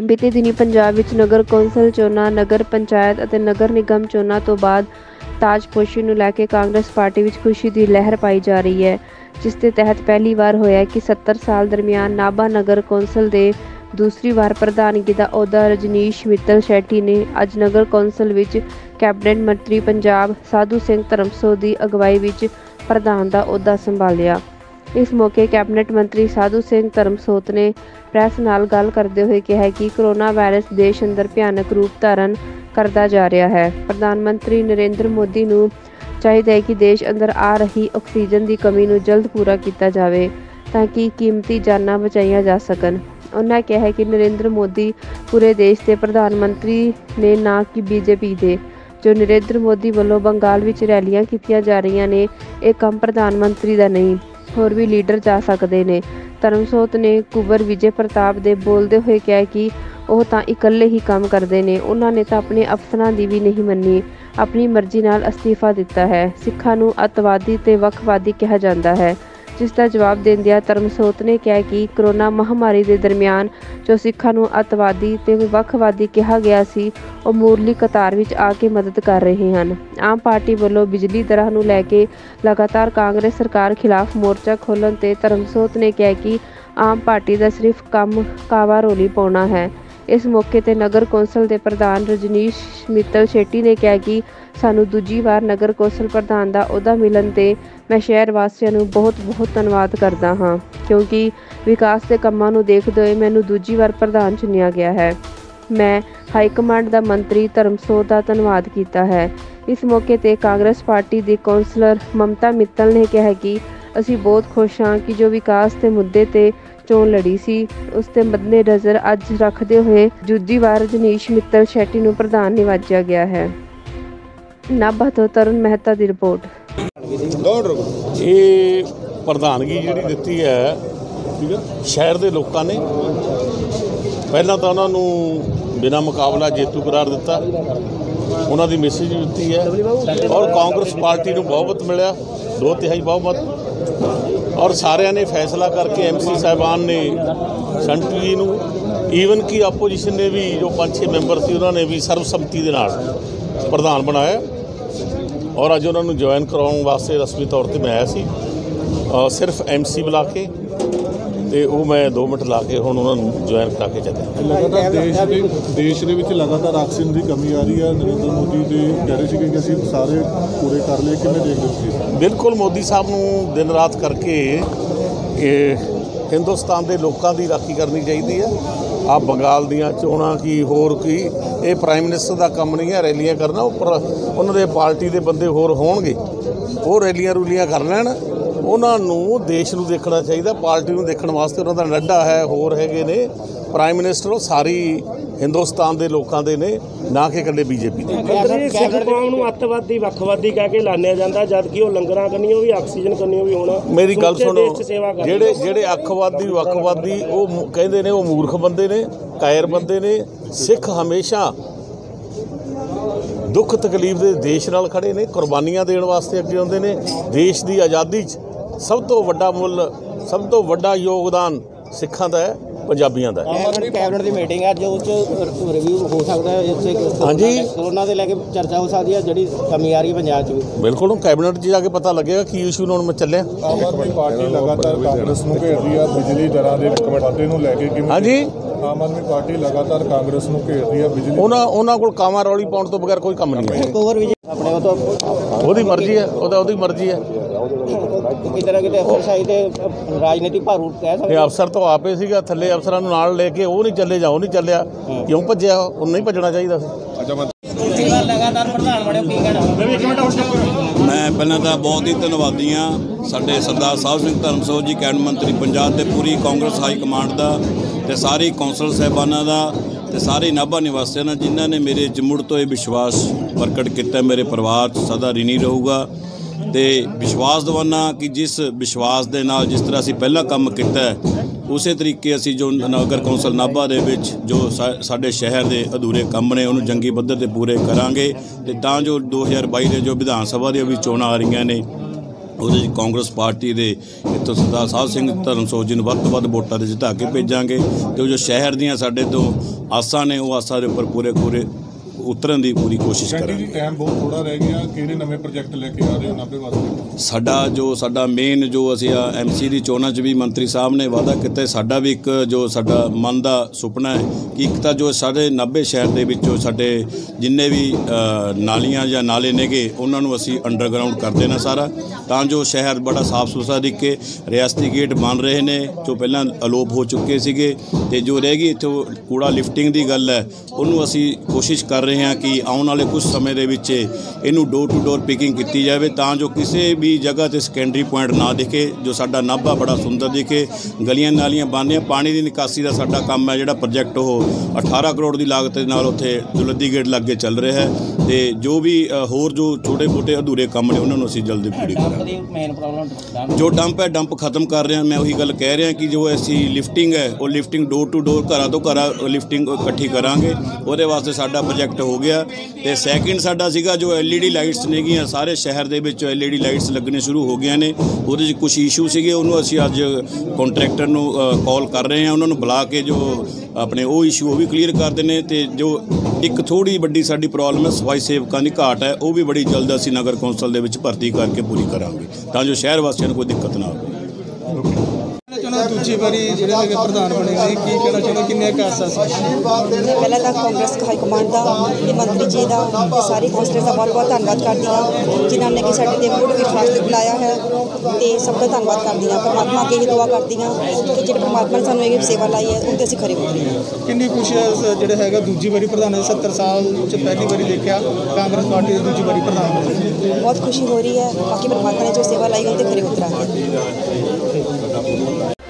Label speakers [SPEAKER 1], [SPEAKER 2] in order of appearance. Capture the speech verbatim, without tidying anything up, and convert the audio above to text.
[SPEAKER 1] ਬੀਤੇ ਦਿਨੀ ਪੰਜਾਬ ਵਿੱਚ ਨਗਰ ਕੌਂਸਲ ਚੋਣਾਂ, ਨਗਰ ਪੰਚਾਇਤ ਅਤੇ ਨਗਰ ਨਿਗਮ ਚੋਣਾਂ ਤੋਂ ਬਾਅਦ ਤਾਜਪੋਸ਼ੀ ਨੂੰ ਲੈ ਕੇ ਕਾਂਗਰਸ ਪਾਰਟੀ ਵਿੱਚ ਖੁਸ਼ੀ ਦੀ ਲਹਿਰ ਪਾਈ ਜਾ ਰਹੀ ਹੈ, ਜਿਸ ਦੇ ਤਹਿਤ ਪਹਿਲੀ ਵਾਰ ਹੋਇਆ ਕਿ ਸੱਤਰ ਸਾਲ ਦਰਮਿਆਨ ਨਾਭਾ ਨਗਰ ਕੌਂਸਲ ਦੇ ਦੂਸਰੀ ਵਾਰ ਪ੍ਰਧਾਨਗੀ ਦਾ ਅਹੁਦਾ ਰਜਨੀਸ਼ ਮਿੱਤਲ ਸ਼ੈਟੀ ਨੇ ਅੱਜ ਨਗਰ ਕੌਂਸਲ ਵਿੱਚ ਕੈਬਨਿਟ ਮੰਤਰੀ ਪੰਜਾਬ ਸਾਧੂ ਸਿੰਘ ਧਰਮਸੋਤ ਦੀ ਅਗਵਾਈ ਵਿੱਚ ਪ੍ਰਧਾਨ ਦਾ ਅਹੁਦਾ ਸੰਭਾਲਿਆ। ਇਸ ਮੌਕੇ ਕੈਬਨਿਟ ਮੰਤਰੀ ਸਾਧੂ ਸਿੰਘ ਧਰਮਸੋਤ ਨੇ ਪ੍ਰੈਸ ਨਾਲ ਗੱਲ ਕਰਦੇ ਹੋਏ ਕਿਹਾ ਕਿ ਕੋਰੋਨਾ ਵਾਇਰਸ ਦੇਸ਼ ਅੰਦਰ ਭਿਆਨਕ ਰੂਪ ਧਾਰਨ ਕਰਦਾ ਜਾ ਰਿਹਾ ਹੈ। ਪ੍ਰਧਾਨ ਮੰਤਰੀ ਨਰਿੰਦਰ ਮੋਦੀ ਨੂੰ ਚਾਹੀਦਾ ਹੈ ਕਿ ਦੇਸ਼ ਅੰਦਰ ਆ ਰਹੀ ਆਕਸੀਜਨ ਦੀ ਕਮੀ ਨੂੰ ਜਲਦ ਪੂਰਾ ਕੀਤਾ ਜਾਵੇ ਤਾਂ ਕਿ ਕੀਮਤੀ ਜਾਨਾਂ ਬਚਾਈਆਂ ਜਾ ਸਕਣ। ਉਹਨਾਂ ਕਿਹਾ ਕਿ ਨਰਿੰਦਰ ਮੋਦੀ ਪੂਰੇ ਦੇਸ਼ ਦੇ ਪ੍ਰਧਾਨ ਮੰਤਰੀ ਨੇ, ਨਾ ਕਿ ਬੀਜੇਪੀ ਦੇ। ਜੋ ਨਰਿੰਦਰ ਮੋਦੀ ਵੱਲੋਂ ਬੰਗਾਲ ਵਿੱਚ ਰੈਲੀਆਂ ਕੀਤੀਆਂ ਜਾ ਰਹੀਆਂ ਨੇ, ਇਹ ਕੰਮ ਪ੍ਰਧਾਨ ਮੰਤਰੀ ਦਾ ਨਹੀਂ, ਹੋਰ ਵੀ ਲੀਡਰ ਜਾ ਸਕਦੇ ਨੇ। ਧਰਮਸੋਤ ਨੇ ਕੁੰਵਰ ਵਿਜੇ ਪ੍ਰਤਾਪ ਦੇ ਬੋਲਦੇ ਹੋਏ ਕਿਹਾ ਕਿ ਉਹ ਤਾਂ ਇਕੱਲੇ ਹੀ ਕੰਮ ਕਰਦੇ ਨੇ, ਉਹਨਾਂ ਨੇ ਤਾਂ ਆਪਣੇ ਅਫਸਰਾਂ ਦੀ ਵੀ ਨਹੀਂ ਮੰਨੀ, ਆਪਣੀ ਮਰਜ਼ੀ ਨਾਲ ਅਸਤੀਫਾ ਦਿੱਤਾ ਹੈ। ਸਿੱਖਾਂ ਨੂੰ ਅੱਤਵਾਦੀ ਤੇ ਵੱਖਵਾਦੀ ਕਿਹਾ ਜਾਂਦਾ ਹੈ, ਜਿਸ ਦਾ ਜਵਾਬ ਦਿੰਦਿਆਂ ਧਰਮਸੋਤ ਨੇ ਕਿਹਾ ਕਿ ਕੋਰੋਨਾ ਮਹਾਮਾਰੀ ਦੇ ਦਰਮਿਆਨ ਜੋ ਸਿੱਖਾਂ ਨੂੰ ਅੱਤਵਾਦੀ ਤੇ ਵੱਖਵਾਦੀ ਕਿਹਾ ਗਿਆ ਸੀ, ਉਹ ਮੂਰਲੀ ਕਤਾਰ ਵਿੱਚ ਆ ਕੇ ਮਦਦ ਕਰ ਰਹੇ ਹਨ। ਆਮ ਪਾਰਟੀ ਵੱਲੋਂ ਬਿਜਲੀ ਦਰਾਂ ਨੂੰ ਲੈ ਕੇ ਲਗਾਤਾਰ ਕਾਂਗਰਸ ਸਰਕਾਰ ਖਿਲਾਫ ਮੋਰਚਾ ਖੋਲ੍ਹਣ ਤੇ ਧਰਮਸੋਤ ਨੇ ਕਿਹਾ ਕਿ ਆਮ ਪਾਰਟੀ ਦਾ ਸਿਰਫ ਕੰਮ ਕਾਵਾ ਰੌਲੀ ਪਾਉਣਾ ਹੈ। ਇਸ ਮੌਕੇ ਤੇ ਨਗਰ ਕੌਂਸਲ ਦੇ ਪ੍ਰਧਾਨ ਰਜਨੀਸ਼ ਮਿੱਤਲ ਸ਼ੈਟੀ ਨੇ ਕਿਹਾ ਕਿ ਸਾਨੂੰ ਦੂਜੀ ਵਾਰ ਨਗਰ ਕੌਂਸਲ ਪ੍ਰਧਾਨ ਦਾ ਅਹੁਦਾ ਮਿਲਣ ਤੇ ਮੈਂ ਸ਼ਹਿਰ ਵਾਸੀਆਂ ਨੂੰ ਬਹੁਤ ਬਹੁਤ ਧੰਨਵਾਦ ਕਰਦਾ ਹਾਂ, ਕਿਉਂਕਿ ਵਿਕਾਸ ਦੇ ਕੰਮਾਂ ਨੂੰ ਦੇਖਦੇ ਹੋਏ ਮੈਨੂੰ ਦੂਜੀ ਵਾਰ ਪ੍ਰਧਾਨ ਚੁਣਿਆ ਗਿਆ ਹੈ। ਮੈਂ ਹਾਈਕਮਾਂਡ ਦਾ ਮੰਤਰੀ ਧਰਮਸੋਤ ਦਾ ਧੰਨਵਾਦ ਕੀਤਾ ਹੈ। ਇਸ ਮੌਕੇ ਤੇ ਕਾਂਗਰਸ ਪਾਰਟੀ ਦੀ ਕੌਂਸਲਰ ਮਮਤਾ ਮਿੱਤਲ ਨੇ ਕਿਹਾ ਕਿ ਅਸੀਂ ਬਹੁਤ ਖੁਸ਼ ਹਾਂ ਕਿ ਜੋ ਵਿਕਾਸ ਦੇ ਮੁੱਦੇ ਤੇ ਚੋਣ ਲੜੀ ਸੀ, ਉਸ ਦੇ ਮੱਦੇਨਜ਼ਰ ਅੱਜ ਰੱਖਦੇ ਹੋਏ ਦੂਜੀ ਵਾਰ ਰਜਨੀਸ਼ ਮਿੱਤਲ ਸ਼ੈਟੀ ਨੂੰ ਪ੍ਰਧਾਨ ਨਿਵਾਜਿਆ ਗਿਆ ਹੈ। ਨਾਭਾ ਤੋਂ ਤਰੁਣ ਮਹਿਤਾ ਦੀ ਰਿਪੋਰਟ।
[SPEAKER 2] ਇਹ ਪ੍ਰਧਾਨਗੀ ਜਿਹੜੀ ਦਿੱਤੀ ਹੈ ਸ਼ਹਿਰ ਦੇ ਲੋਕਾਂ ਨੇ, ਪਹਿਲਾਂ ਤਾਂ ਉਹਨਾਂ ਨੂੰ ਬਿਨਾਂ ਮੁਕਾਬਲਾ ਜੇਤੂ ਕਰਾਰ ਦਿੱਤਾ, ਉਹਨਾਂ ਦੀ ਮੈਸੇਜ ਦਿੱਤੀ ਹੈ ਔਰ ਕਾਂਗਰਸ ਪਾਰਟੀ ਨੂੰ ਬਹੁਮਤ ਮਿਲਿਆ, ਦੋ ਤਿਹਾਈ ਬਹੁਮਤ, ਔਰ ਸਾਰਿਆਂ ਨੇ ਫੈਸਲਾ ਕਰਕੇ ਐਮ ਸੀ ਸਾਹਿਬਾਨ ਨੇ ਸੰਟੂ ਜੀ ਨੂੰ, ਈਵਨ ਕਿ ਆਪੋਜੀਸ਼ਨ ਨੇ ਵੀ ਜੋ ਪੰਜ ਛੇ ਮੈਂਬਰ ਸੀ ਉਹਨਾਂ ਨੇ ਵੀ ਸਰਬਸੰਮਤੀ ਦੇ ਨਾਲ ਪ੍ਰਧਾਨ ਬਣਾਇਆ ਔਰ ਅੱਜ ਉਹਨਾਂ ਨੂੰ ਜੁਆਇਨ ਕਰਾਉਣ ਵਾਸਤੇ ਰਸਮੀ ਤੌਰ 'ਤੇ ਮੈਂ ਆਇਆ ਸੀ, ਸਿਰਫ ਐਮ ਸੀ ਬੁਲਾ ਕੇ, ਤੇ ਉਹ ਮੈਂ ਦੋ ਮਿੰਟ ਲਾ ਕੇ ਹੁਣ ਉਹਨਾਂ ਨੂੰ ਜੁਆਇਨ ਕਰਾ ਕੇ ਚੱਲਿਆ।
[SPEAKER 3] ਲਗਾਤਾਰ ਦੇਸ਼ ਦੇ ਦੇਸ਼ ਦੇ ਵਿੱਚ ਲਗਾਤਾਰ ਆਕਸੀਜਨ ਦੀ ਕਮੀ ਆ ਰਹੀ ਹੈ। ਨਰਿੰਦਰ ਮੋਦੀ ਦੇ ਕਹਿ ਰਹੇ ਸੀਗੇ ਕਿ ਅਸੀਂ ਸਾਰੇ ਪੂਰੇ ਕਰ ਲਏ, ਕਿਵੇਂ ਦੇਖਦੇ ਤੁਸੀਂ?
[SPEAKER 2] ਬਿਲਕੁਲ, ਮੋਦੀ ਸਾਹਿਬ ਨੂੰ ਦਿਨ ਰਾਤ ਕਰਕੇ ਇਹ ਹਿੰਦੁਸਤਾਨ ਦੇ ਲੋਕਾਂ ਦੀ ਰਾਖੀ ਕਰਨੀ ਚਾਹੀਦੀ ਹੈ। ਆਹ ਬੰਗਾਲ ਦੀਆਂ ਚੋਣਾਂ ਕੀ ਹੋਰ ਕੀ, ਇਹ ਪ੍ਰਾਈਮ ਮਿਨਿਸਟਰ ਦਾ ਕੰਮ ਨਹੀਂ ਹੈ ਰੈਲੀਆਂ ਕਰਨਾ, ਉੱਪਰ ਉਹਨਾਂ ਦੇ ਪਾਰਟੀ ਦੇ ਬੰਦੇ ਹੋਰ ਹੋਣਗੇ, ਉਹ ਰੈਲੀਆਂ ਰੂਲੀਆਂ ਕਰ ਲੈਣ। ਉਹਨਾਂ ਨੂੰ ਦੇਸ਼ ਨੂੰ ਦੇਖਣਾ ਚਾਹੀਦਾ, ਪਾਰਟੀ ਨੂੰ ਦੇਖਣ ਵਾਸਤੇ ਉਹਨਾਂ ਦਾ ਨੱਡਾ ਹੈ, ਹੋਰ ਹੈਗੇ ਨੇ ਪ੍ਰਾਈਮ ਮਿਨਿਸਟਰ, ਉਹ ਸਾਰੀ ਹਿੰਦੁਸਤਾਨ ਦੇ ਲੋਕਾਂ ਦੇ ਨੇ, ਨਾ ਕਿ ਇਕੱਲੇ ਬੀਜੇਪੀ ਦੇ।
[SPEAKER 4] ਸਿੱਖ ਕੌਮ ਨੂੰ ਅੱਤਵਾਦੀ ਵੱਖਵਾਦੀ ਕਹਿ ਕੇ ਲਾਣਿਆ ਜਾਂਦਾ, ਜਦ ਕਿ ਉਹ ਲੰਗਰਾਂ ਕੰਨੀਓ ਵੀ ਆਕਸੀਜਨ ਕੰਨੀਓ ਵੀ ਹੋਣਾ।
[SPEAKER 2] ਮੇਰੀ ਗੱਲ ਸੁਣੋ, ਜਿਹੜੇ ਜਿਹੜੇ ਅੱਖਵਾਦੀ ਵੱਖਵਾਦੀ ਉਹ ਕਹਿੰਦੇ ਨੇ, ਉਹ ਮੂਰਖ ਬੰਦੇ ਨੇ, ਕਾਇਰ ਬੰਦੇ ਨੇ। ਸਿੱਖ ਹਮੇਸ਼ਾ ਦੁੱਖ ਤਕਲੀਫ ਦੇ ਦੇਸ਼ ਨਾਲ ਖੜੇ ਨੇ, ਕੁਰਬਾਨੀਆਂ ਦੇਣ ਵਾਸਤੇ ਅੱਗੇ ਆਉਂਦੇ ਨੇ। ਦੇਸ਼ ਦੀ ਆਜ਼ਾਦੀ 'ਚ ਸਭ ਤੋਂ ਵੱਡਾ ਮੁੱਲ, ਸਭ ਤੋਂ ਵੱਡਾ ਯੋਗਦਾਨ ਸਿੱਖਾਂ ਦਾ ਹੈ, ਪੰਜਾਬੀਆਂ ਦਾ।
[SPEAKER 5] ਕੈਬਨਿਟ ਦੀ ਮੀਟਿੰਗ ਹੈ, ਜੋ ਉੱਚ ਰਿਵਿਊ ਹੋ ਸਕਦਾ ਹੈ,
[SPEAKER 2] ਹਾਂਜੀ,
[SPEAKER 5] ਕੋਰੋਨਾ ਦੇ ਲੈ ਕੇ ਚਰਚਾ ਹੋ ਸਕਦੀ ਹੈ, ਜਿਹੜੀ ਕਮੀ ਆ ਰਹੀ ਹੈ ਪੰਜਾਬ 'ਚ ਵੀ।
[SPEAKER 2] ਬਿਲਕੁਲ, ਕੈਬਨਿਟ 'ਚ ਜਾ ਕੇ ਪਤਾ ਲੱਗੇਗਾ ਕੀ ਇਸ਼ੂ ਨੂੰ ਹੁਣ ਮੈਂ ਚੱਲਿਆ।
[SPEAKER 3] ਆਮ ਆਦਮੀ ਪਾਰਟੀ ਲਗਾਤਾਰ ਕਾਂਗਰਸ ਨੂੰ ਘੇਰਦੀ ਆ ਬਿਜਲੀ ਦਰਾਂ ਦੇ ਵਾਧੇ ਨੂੰ ਲੈ ਕੇ, ਕਿਵੇਂ?
[SPEAKER 2] ਹਾਂਜੀ,
[SPEAKER 3] ਆਮ ਆਦਮੀ ਪਾਰਟੀ ਲਗਾਤਾਰ ਕਾਂਗਰਸ ਨੂੰ ਘੇਰਦੀ ਆ ਬਿਜਲੀ,
[SPEAKER 2] ਉਹਨਾਂ ਉਹਨਾਂ ਕੋਲ ਕਾਵਾਂ ਰੌਲੀ ਪਾਉਣ ਤੋਂ ਬਗੈਰ ਕੋਈ ਕੰਮ ਨਹੀਂ ਹੈ।
[SPEAKER 5] ਕੁੰਵਰ ਵਿਜੇ ਆਪਣੇ ਉਹ ਤੋਂ
[SPEAKER 2] ਉਹਦੀ ਮਰਜ਼ੀ ਹੈ, ਉਹਦਾ ਉਹਦੀ ਮਰਜ਼ੀ ਹੈ।
[SPEAKER 5] ਕਿਤੇ ਨਾ ਕਿਤੇ ਅਫਸਰਸ਼ਾਹੀ ਤੇ ਰਾਜਨੀਤੀ ਭਾਰੂ ਕਹਿ ਸਕਦੇ।
[SPEAKER 2] ਇਹ ਅਫਸਰ ਤਾਂ ਆਪੇ ਸੀਗਾ, ਥੱਲੇ ਅਫਸਰਾਂ ਨੂੰ ਨਾਲ ਲੈ ਕੇ ਉਹ ਨਹੀਂ ਚੱਲੇ, ਜਾਂ ਉਹ ਨਹੀਂ ਚੱਲਿਆ, ਕਿਉਂ ਭੱਜਿਆ? ਉਹ ਨਹੀਂ ਭੱਜਣਾ ਚਾਹੀਦਾ ਸੀ।
[SPEAKER 5] ਲਗਾਤਾਰ ਪ੍ਰਧਾਨ ਬਣੇ, ਕੀ ਕਹਿਣਾ?
[SPEAKER 6] ਮੈਂ ਪਹਿਲਾਂ ਤਾਂ ਬਹੁਤ ਹੀ ਧੰਨਵਾਦੀ ਹਾਂ ਸਾਡੇ ਸਰਦਾਰ ਸਾਧੂ ਸਿੰਘ ਧਰਮਸੋਤ ਜੀ, ਕੈਬਨਿਟ ਮੰਤਰੀ ਪੰਜਾਬ, ਤੇ ਪੂਰੀ ਕਾਂਗਰਸ ਹਾਈ ਕਮਾਂਡ ਦਾ, ਤੇ ਸਾਰੀ ਕੌਂਸਲ ਸਾਹਿਬਾਨਾਂ ਦਾ, ਤੇ ਸਾਰੇ ਨਾਭਾ ਨਿਵਾਸੀਆਂ ਦਾ, ਜਿਨ੍ਹਾਂ ਨੇ ਮੇਰੇ 'ਚ ਮੁੜ ਤੋਂ ਇਹ ਵਿਸ਼ਵਾਸ ਪ੍ਰਗਟ ਕੀਤਾ। ਮੇਰੇ ਪਰਿਵਾਰ 'ਚ ਸਦਾ ਰਿਣੀ ਰਹੂਗਾ, ਤੇ ਵਿਸ਼ਵਾਸ ਦਿਵਾਨਾ ਕਿ ਜਿਸ ਵਿਸ਼ਵਾਸ ਦੇ ਨਾਲ ਜਿਸ ਤਰ੍ਹਾਂ ਅਸੀਂ ਪਹਿਲਾਂ ਕੰਮ ਕੀਤਾ ਹੈ, ਉਸੇ ਤਰੀਕੇ ਅਸੀਂ ਜੋ ਨਗਰ ਕੌਂਸਲ ਨਾਭਾ ਦੇ ਵਿੱਚ ਜੋ ਸਾ ਸਾਡੇ ਸ਼ਹਿਰ ਦੇ ਅਧੂਰੇ ਕੰਮ ਨੇ, ਉਹਨੂੰ ਜੰਗੀ ਪੱਧਰ 'ਤੇ ਪੂਰੇ ਕਰਾਂਗੇ, ਤੇ ਤਾਂ ਜੋ ਦੋ ਹਜ਼ਾਰ ਬਾਈ ਦੇ ਜੋ ਵਿਧਾਨ ਸਭਾ ਦੀਆਂ ਵੀ ਚੋਣਾਂ ਆ ਰਹੀਆਂ ਨੇ, ਉਹਦੇ 'ਚ ਕਾਂਗਰਸ ਪਾਰਟੀ ਦੇ ਇੱਥੋਂ ਸਰਦਾਰ ਸਾਹਿਬ ਸਿੰਘ ਧਰਮਸੋਤ ਜੀ ਨੂੰ ਵੱਧ ਤੋਂ ਵੱਧ ਵੋਟਾਂ ਦੇ ਜਿਤਾ ਕੇ ਭੇਜਾਂਗੇ ਤੇ ਉਹ ਜੋ ਸ਼ਹਿਰ ਦੀਆਂ ਸਾਡੇ ਤੋਂ ਆਸਾਂ ਨੇ ਉਹ ਆਸਾਂ ਦੇ ਉੱਪਰ ਪੂਰੇ ਪੂਰੇ ਉਤਰਨ ਦੀ ਪੂਰੀ ਕੋਸ਼ਿਸ਼ ਕਰਾਂਗੇ।
[SPEAKER 3] ਟਾਈਮ ਬਹੁਤ ਥੋੜਾ ਰਹਿ ਗਿਆ, ਕਿਹੜੇ ਨਵੇਂ ਪ੍ਰੋਜੈਕਟ ਲੈ ਕੇ ਆ ਰਹੇ ਹੋ ਨਾਭੇ ਵਾਸਤੇ?
[SPEAKER 6] ਸਾਡਾ ਜੋ ਸਾਡਾ ਮੇਨ ਜੋ ਅਸੀਂ ਐਮ ਸੀ ਦੀ ਚੋਣਾਂ 'ਚ ਵੀ ਮੰਤਰੀ ਸਾਹਿਬ ਨੇ ਵਾਅਦਾ ਕੀਤਾ, ਸਾਡਾ ਵੀ ਇੱਕ ਜੋ ਸਾਡਾ ਮਨ ਦਾ ਸੁਪਨਾ ਹੈ ਕਿ ਇੱਕ ਤਾਂ ਜੋ ਸਾਡੇ ਨਾਭੇ ਸ਼ਹਿਰ ਦੇ ਵਿੱਚੋਂ ਸਾਡੇ ਜਿੰਨੇ ਵੀ ਨਾਲੀਆਂ ਜਾਂ ਨਾਲੇ ਨੇਗੇ ਉਹਨਾਂ ਨੂੰ ਅਸੀਂ ਅੰਡਰਗਰਾਊਂਡ ਕਰ ਦੇਣਾ ਸਾਰਾ, ਤਾਂ ਜੋ ਸ਼ਹਿਰ ਬੜਾ ਸਾਫ਼ ਸੁਥਰਾ ਦਿਖੇ। ਰਿਆਸਤੀ ਗੇਟ ਬਣ ਰਹੇ ਨੇ ਜੋ ਪਹਿਲਾਂ ਅਲੋਪ ਹੋ ਚੁੱਕੇ ਸੀਗੇ, ਤੇ ਜੋ ਰਹਿ ਗਈ ਇੱਥੋਂ ਕੂੜਾ ਲਿਫਟਿੰਗ ਦੀ ਗੱਲ ਹੈ ਉਹਨੂੰ ਅਸੀਂ ਕੋਸ਼ਿਸ਼ ਕਰ ਰਹੇ ਹਾਂ ਕਿ ਆਉਣ ਵਾਲੇ ਕੁਝ ਸਮੇਂ ਦੇ ਵਿੱਚ ਇਹਨੂੰ ਡੋਰ ਟੂ ਡੋਰ ਪਿਕਿੰਗ ਕੀਤੀ ਜਾਵੇ, ਤਾਂ ਜੋ ਕਿਸੇ ਵੀ ਜਗ੍ਹਾ 'ਤੇ ਸੈਕੰਡਰੀ ਪੁਆਇੰਟ ਨਾ ਦਿਖੇ, ਜੋ ਸਾਡਾ ਨਾਭਾ ਬੜਾ ਸੁੰਦਰ ਦਿਖੇ। ਗਲੀਆਂ ਨਾਲੀਆਂ ਬਣਦੀਆਂ, ਪਾਣੀ ਦੀ ਨਿਕਾਸੀ ਦਾ ਸਾਡਾ ਕੰਮ ਹੈ ਜਿਹੜਾ ਪ੍ਰੋਜੈਕਟ ਉਹ ਅਠਾਰਾਂ ਕਰੋੜ ਦੀ ਲਾਗਤ ਦੇ ਨਾਲ ਉੱਥੇ ਦੁਲੱਦੀ ਗੇਟ ਲਾਗੇ ਚੱਲ ਰਿਹਾ ਹੈ, ਤੇ ਜੋ ਵੀ ਹੋਰ ਜੋ ਛੋਟੇ ਮੋਟੇ ਅਧੂਰੇ ਕੰਮ ਨੇ ਉਹਨਾਂ ਨੂੰ ਅਸੀਂ ਜਲਦੀ ਪੂਰੀ ਕਰਾਂਗੇ। ਜੋ ਡੰਪ ਹੈ ਡੰਪ ਖਤਮ ਕਰ ਰਹੇ ਹਾਂ, ਮੈਂ ਉਹੀ ਗੱਲ ਕਹਿ ਰਿਹਾ ਕਿ ਜੋ ਅਸੀਂ ਲਿਫਟਿੰਗ ਹੈ ਉਹ ਲਿਫਟਿੰਗ ਡੋਰ ਟੂ ਡੋਰ ਘਰਾਂ ਤੋਂ ਘਰਾਂ ਲਿਫਟਿੰਗ ਇਕੱਠੀ ਕਰਾਂਗੇ, ਉਹਦੇ ਵਾਸਤੇ ਸਾਡਾ ਪ੍ਰੋਜੈਕਟ ਹੋ ਗਿਆ। ਤੇ ਸੈਕਿੰਡ ਸਾਡਾ ਸੀਗਾ ਜੋ ਐਲ ਈ ਡੀ ਲਾਈਟਸ ਨੇਗੀਆਂ ਸਾਰੇ ਸ਼ਹਿਰ ਦੇ ਵਿੱਚ ਐਲ ਈ ਡੀ ਲਾਈਟਸ ਲੱਗਣੇ ਸ਼ੁਰੂ ਹੋ ਗਈਆਂ ਨੇ, ਉਹਦੇ 'ਚ ਕੁਝ ਇਸ਼ੂ ਸੀਗੇ, ਉਹਨੂੰ ਅਸੀਂ ਅੱਜ ਕੰਟਰੈਕਟਰ ਨੂੰ ਕਾਲ ਕਰ ਰਹੇ ਹਾਂ, ਉਹਨਾਂ ਨੂੰ ਬੁਲਾ ਕੇ ਜੋ ਆਪਣੇ ਉਹ ਇਸ਼ੂ ਉਹ ਵੀ ਕਲੀਅਰ ਕਰਦੇ ਨੇ। ਤੇ ਜੋ ਇੱਕ ਥੋੜ੍ਹੀ ਵੱਡੀ ਸਾਡੀ ਪ੍ਰੋਬਲਮ ਹੈ ਸਫਾਈ ਸੇਵਕਾਂ ਦੀ ਘਾਟ ਹੈ, ਉਹ ਵੀ ਬੜੀ ਜਲਦ ਅਸੀਂ ਨਗਰ ਕੌਂਸਲ ਦੇ ਵਿੱਚ ਭਰਤੀ ਕਰਕੇ ਪੂਰੀ ਕਰਾਂਗੇ, ਤਾਂ ਜੋ ਸ਼ਹਿਰ ਵਾਸੀਆਂ ਨੂੰ ਕੋਈ ਦਿੱਕਤ ਨਾ ਆਵੇ।
[SPEAKER 7] ਦੂਜੀ ਵਾਰੀ ਜਿਹੜੇ ਹੈਗੇ ਪ੍ਰਧਾਨ ਬਣੇ ਨੇ, ਕੀ ਕਹਿਣਾ ਚਾਹੁੰਦੇ, ਕਿੰਨੇ ਕਾਸਾ ਸੀ?
[SPEAKER 8] ਪਹਿਲਾਂ ਤਾਂ ਕਾਂਗਰਸ ਹਾਈ ਕਮਾਂਡ ਦਾ ਤੇ ਮੰਤਰੀ ਜੀ ਦਾ ਤੇ ਸਾਰੇ ਕੌਂਸਲਰ ਦਾ ਬਹੁਤ ਬਹੁਤ ਧੰਨਵਾਦ ਕਰਦੀ ਹਾਂ ਜਿਨ੍ਹਾਂ ਨੇ ਕਿ ਸਾਡੇ ਤੇ ਮੁੜ ਵਿਸ਼ਵਾਸ ਦਿਲਾਇਆ ਹੈ, ਤੇ ਸਭ ਦਾ ਧੰਨਵਾਦ ਕਰਦੀ ਹਾਂ। ਪਰਮਾਤਮਾ ਅੱਗੇ ਹੀ ਦੁਆ ਕਰਦੀ ਹਾਂ ਕਿ ਜਿਹੜੇ ਪਰਮਾਤਮਾ ਨੇ ਸਾਨੂੰ ਇਹ ਸੇਵਾ ਲਾਈ ਹੈ ਉਹਦੇ ਅਸੀਂ ਖਰੇ ਉਤਰੀਏ।
[SPEAKER 7] ਕਿੰਨੀ ਖੁਸ਼ੀ ਹੈ ਜਿਹੜੇ ਹੈਗਾ ਦੂਜੀ ਵਾਰੀ ਪ੍ਰਧਾਨ ਸੱਤਰ ਸਾਲ 'ਚ ਪਹਿਲੀ ਵਾਰੀ ਦੇਖਿਆ ਕਾਂਗਰਸ ਪਾਰਟੀ ਦੀ ਦੂਜੀ ਵਾਰੀ ਪ੍ਰਧਾਨ ਬਣੀ,
[SPEAKER 8] ਬਹੁਤ ਖੁਸ਼ੀ ਹੋ ਰਹੀ ਹੈ। ਬਾਕੀ ਪਰਮਾਤਮਾ ਨੇ ਜੋ ਸੇਵਾ ਲਾਈ ਉਹਦੇ ਖਰੇ ਉਤਰਾਂਗੇ।